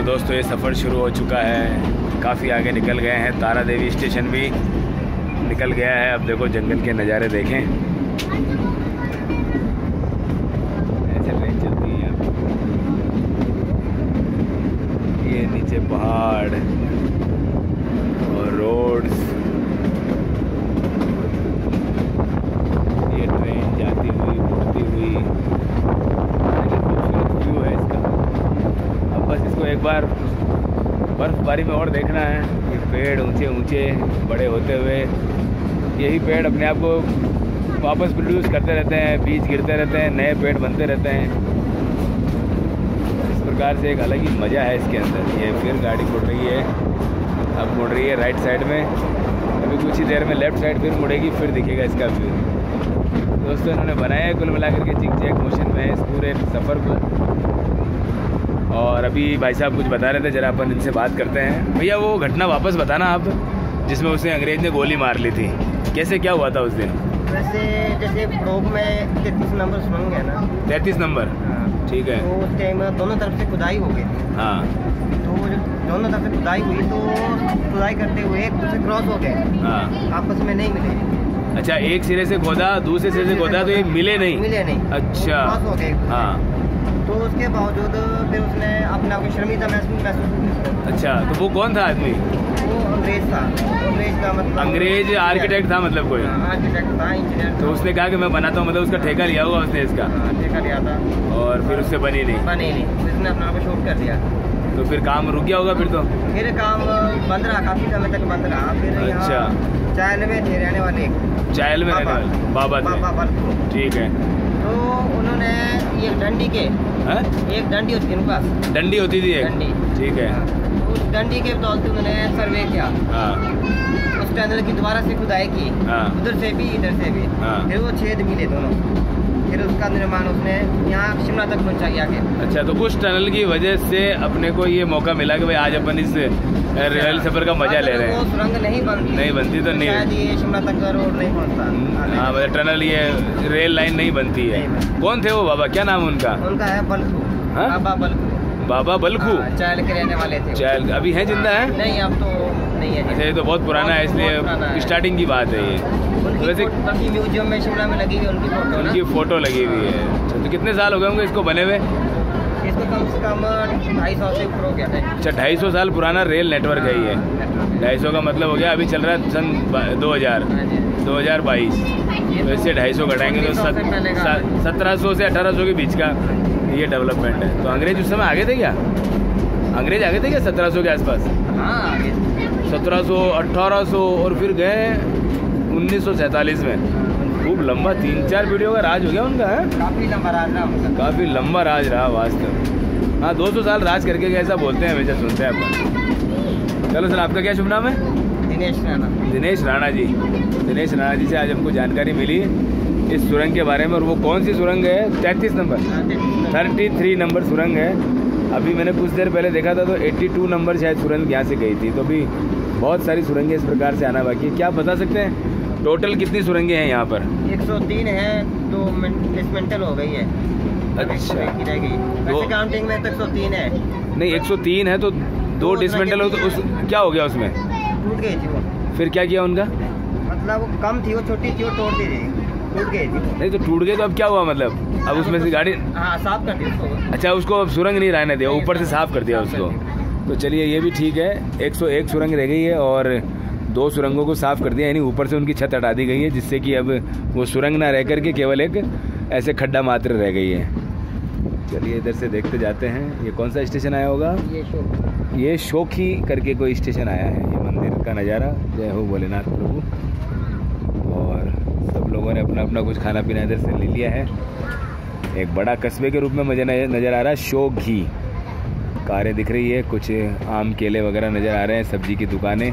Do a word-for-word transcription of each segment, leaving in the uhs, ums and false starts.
दोस्तों ये सफ़र शुरू हो चुका है, काफ़ी आगे निकल गए हैं। तारा देवी स्टेशन भी निकल गया है। अब देखो जंगल के नज़ारे देखें, ऐसे ट्रेन चलती है। ये नीचे पहाड़ और रोड्स, ये ट्रेन जाती हुई मुड़ती हुई, खूबसूरत व्यू है इसका। अब बस इसको एक बार बर्फबारी में और देखना है। ये पेड़ ऊंचे ऊंचे बड़े होते हुए, यही पेड़ अपने आप को वापस प्रोड्यूस करते रहते हैं, बीज गिरते रहते हैं, नए पेड़ बनते रहते हैं। इस प्रकार से एक अलग ही मज़ा है इसके अंदर। ये फिर गाड़ी मुड़ रही है, अब मुड़ रही है राइट साइड में, अभी कुछ ही देर में लेफ़्ट साइड फिर मुड़ेगी, फिर दिखेगा इसका व्यू। दोस्तों इन्होंने बनाया है कुल मिलाकर के जिग जैग मोशन में इस पूरे सफ़र को। और अभी भाई साहब कुछ बता रहे थे, जरा अपन इनसे बात करते हैं। भैया वो घटना वापस बताना आप, जिसमें उसे अंग्रेज ने गोली मार ली थी, कैसे क्या हुआ था उस दिन? वैसे जैसे ब्रोक में तैंतीस नंबर सुरंग है ना, तैंतीस नंबर, हाँ। ठीक है। तो उस टाइम दोनों तरफ से खुदाई हो गई थी। हाँ। तो जब दोनों तरफ से खुदाई हुई तो खुदाई करते हुए एक दूसरे क्रॉस हो गए, हाँ। आपस में नहीं मिले। अच्छा, एक सिरे से खोदा, दूसरे सिरे से खोदा, तो ये मिले नहीं? मिले नहीं। अच्छा, क्रॉस हो गए। हाँ। तो उसके बावजूद फिर उसने अपने आप को शर्मिंदा महसूस महसूस अच्छा, तो वो कौन था आदमी? वो अंग्रेज था। अंग्रेज का मतलब अंग्रेज आर्किटेक्ट था, मतलब कोई आर्किटेक्ट था, इंजीनियर। तो उसने कहा कि मैं बनाता हूँ, मतलब उसका ठेका लिया होगा उसने इसका? हाँ, ठेका लिया था। और फिर उससे बनी नहीं? बनी नहीं, उसने अपने आप को शूट कर दिया। तो फिर काम रुक गया होगा फिर तो? फिर काम बंद रहा, काफी समय तक बंद रहा। फिर अच्छा, चायल में थे रहने वाले, चायल में रहने वाले बाबा थे, बाबा, ठीक है। तो उन्होंने ये डंडी के है? एक डंडी होती थी उनके पास, डंडी होती थी एक, डंडी, ठीक है। उस डंडी के बदौलत उन्होंने सर्वे किया। हाँ। उस टनल की दोबारा से खुदाई की, हाँ। उधर से भी इधर से भी, हाँ। फिर वो छेद मिले दोनों। फिर उसका निर्माण उसने यहाँ शिमला तक पहुँचा गया के। अच्छा, तो उस टनल की वजह से अपने को ये मौका मिला कि भाई आज अपन इस रेल सफर का मजा ले रहे हैं। वो सुरंग नहीं बनती नहीं बनती तो नहीं, शायद ये शिमला तक का रोड नहीं पहुँचता। हाँ, मतलब टनल, ये रेल लाइन नहीं बनती है। कौन थे वो बाबा, क्या नाम उनका? उनका है बलखू, बाबा बलखू। बाबा बलखू चायल के रहने वाले थे। चायल अभी हैं, जिंदा है? नहीं, अब तो नहीं है। अच्छा, ये तो बहुत पुराना है, इसलिए स्टार्टिंग की बात है ये। वैसे बाकी म्यूजियम में शिमला में लगी हुई उनकी फोटो, उनकी फोटो लगी हुई है। अच्छा, तो कितने साल हो गए होंगे इसको बने हुए? इसको कम से कम ढाई सौ से ऊपर हो गया है। अच्छा, ढाई सौ साल पुराना रेल नेटवर्क है ये। ढाई सौ का मतलब हो गया, अभी चल रहा है सन दो हजार दो हजार बाईस, तो इससे ढाई सौ घटाएंगे तो सत्रह सौ से अठारह सौ के बीच का ये डेवलपमेंट है। तो अंग्रेज उस समय आगे थे क्या? अंग्रेज आगे थे क्या सत्रह सौ के आसपास? हाँ, सत्रह सौ, अठारह सौ, और फिर गए उन्नीस सौ सैंतालीस में। खूब लंबा, तीन चार पीढ़ियों का राज हो गया उनका, है? काफी लंबा राज रहा उनका, काफी लंबा राज रहा वास्तव। हाँ, दो सौ साल राज करके गए, ऐसा बोलते हैं, हमेशा सुनते हैं अपन। चलो सर, आपका क्या शुभ नाम है? दिनेश राणा। दिनेश राणा जी। दिनेश राणा जी से आज हमको जानकारी मिली इस सुरंग के बारे में। और वो कौन सी सुरंग है? तैंतीस नंबर, थर्टी थ्री नंबर सुरंग है। अभी मैंने कुछ देर पहले देखा था तो बयासी नंबर शायद सुरंग यहाँ से गई थी। तो अभी बहुत सारी सुरंगें इस प्रकार से आना बाकी है। क्या आप बता सकते हैं टोटल कितनी सुरंगें हैं यहाँ पर? एक सौ तीन है, दो डिसमेंटल हो गई है। अच्छा, रह गई। वैसे काउंटिंग में तो एक सौ तीन है। नहीं, एक सौ तीन है तो दो डिसमेंटल हो, तो उस क्या हो गया उसमें? टूट गई थी वो। फिर क्या किया उनका? मतलब वो कम थी, वो छोटी थी, वो तोड़ दी थी, टूट गई थी। नहीं तो टूट गई तो अब क्या हुआ, मतलब अब उसमें से गाड़ी? हाँ, साफ कर दी उसको। अच्छा, उसको अब सुरंग नहीं रहने दिया, ऊपर से साफ कर दिया उसको। तो चलिए, ये भी ठीक है। एक सौ एक सुरंग रह गई है और दो सुरंगों को साफ कर दिया, यानी ऊपर से उनकी छत हटा दी गई है, जिससे कि अब वो सुरंग ना रह करके केवल एक ऐसे खड्डा मात्र रह गई है। चलिए इधर से देखते जाते हैं। ये कौन सा स्टेशन आया होगा? ये शोखी, ये शोखी करके कोई स्टेशन आया है। ये मंदिर का नज़ारा, जय हो भोलेनाथ प्रभु। और सब लोगों ने अपना अपना कुछ खाना पीना इधर से ले लिया है। एक बड़ा कस्बे के रूप में मुझे नज़र आ रहा है शोघी। कारें दिख रही है, कुछ आम केले वगैरह नज़र आ रहे हैं, सब्जी की दुकानें।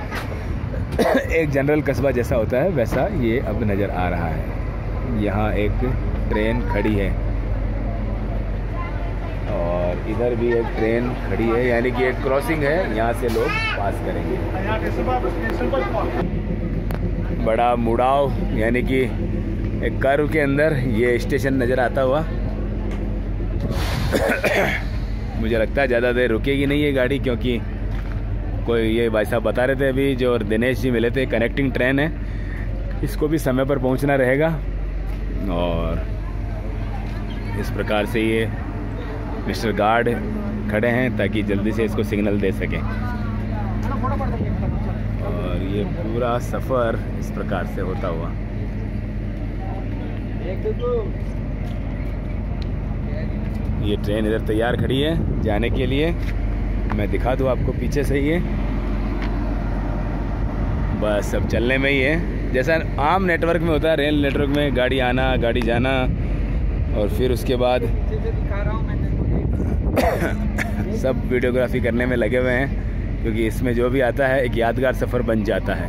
एक जनरल कस्बा जैसा होता है वैसा ये अब नज़र आ रहा है। यहाँ एक ट्रेन खड़ी है और इधर भी एक ट्रेन खड़ी है, यानी कि एक क्रॉसिंग है, यहाँ से लोग पास करेंगे। बड़ा मुड़ाव, यानी कि एक कर्व के अंदर ये स्टेशन नज़र आता हुआ। मुझे लगता है ज़्यादा देर रुकेगी नहीं ये गाड़ी, क्योंकि कोई ये भाई साहब बता रहे थे अभी जो, और दिनेश जी मिले थे, कनेक्टिंग ट्रेन है, इसको भी समय पर पहुंचना रहेगा। और इस प्रकार से ये मिस्टर गार्ड खड़े हैं ताकि जल्दी से इसको सिग्नल दे सकें। और ये पूरा सफ़र इस प्रकार से होता हुआ, ये ट्रेन इधर तैयार खड़ी है जाने के लिए। मैं दिखा दूँ आपको पीछे से ही है, बस अब चलने में ही है। जैसा आम नेटवर्क में होता है, रेल नेटवर्क में गाड़ी आना गाड़ी जाना, और फिर उसके बाद सब वीडियोग्राफी करने में लगे हुए हैं, क्योंकि इसमें जो भी आता है एक यादगार सफ़र बन जाता है।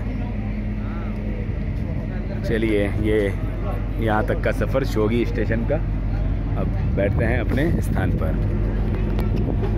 चलिए, ये यहाँ तक का सफ़र शोगी स्टेशन का। अब बैठते हैं अपने स्थान पर।